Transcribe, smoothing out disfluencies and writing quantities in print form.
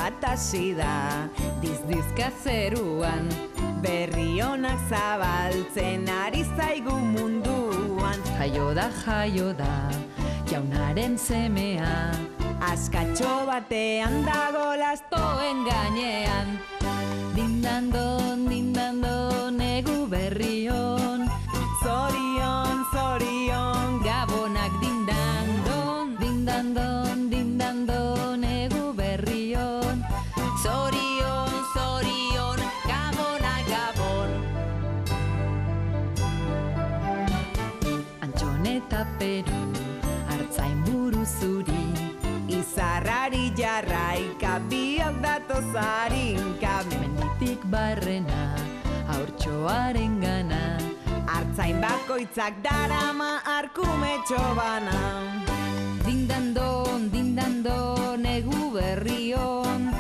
bat hasi da, dizdizka zeruan, berri onak zabaltzen ari zaigu munduan. Jaio da, jaunaren semea, askatxo batean dago lastoen gainean. Dindandon, egu berrion, zorion, zorion, gabonak dindandon, egu berrion, zorion, zorion, gabonak gabon. Antxon eta Peru, hartzain buru zuri, izarrari jarraika, biok datoz harinka. Menditik barrena, haurtxoaren gana, hartzain bakoitzak darama arkumetxo bana. Dindandon, egu berrion,